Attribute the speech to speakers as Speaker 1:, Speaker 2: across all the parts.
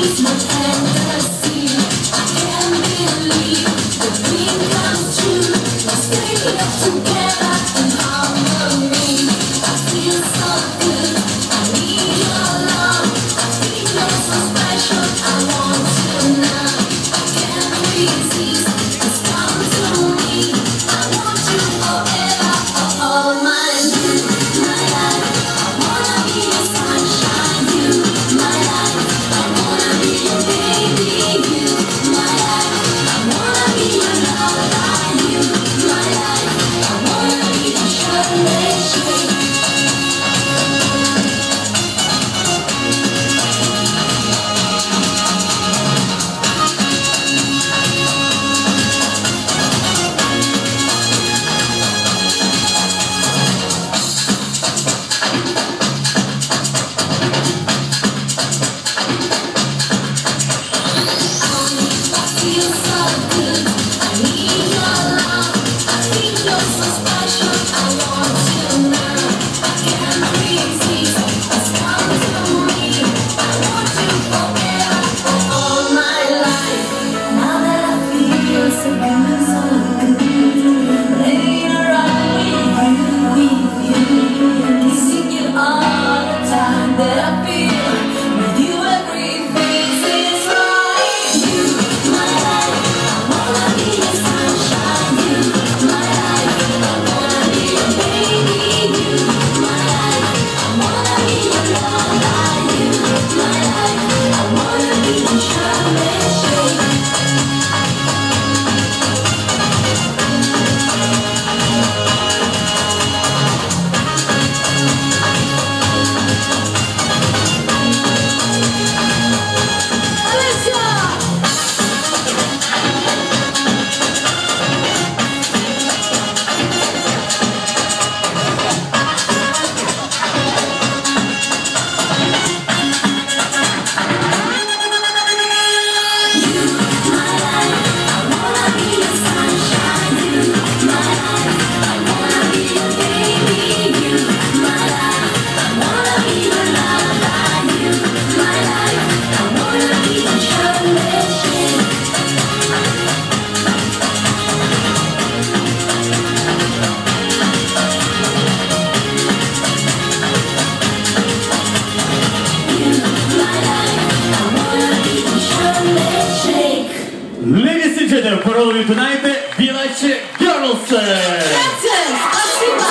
Speaker 1: Ladies and gentlemen, for all of you tonight, Village Girls!
Speaker 2: Grazie, spasiba!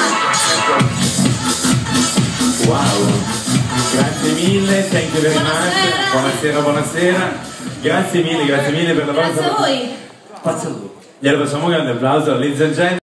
Speaker 3: Wow, grazie mille, thank you very much. Buonasera, buonasera. Grazie mille per la vostra...
Speaker 2: Grazie a voi.
Speaker 3: Glielo facciamo un grande applauso, ladies and gentlemen.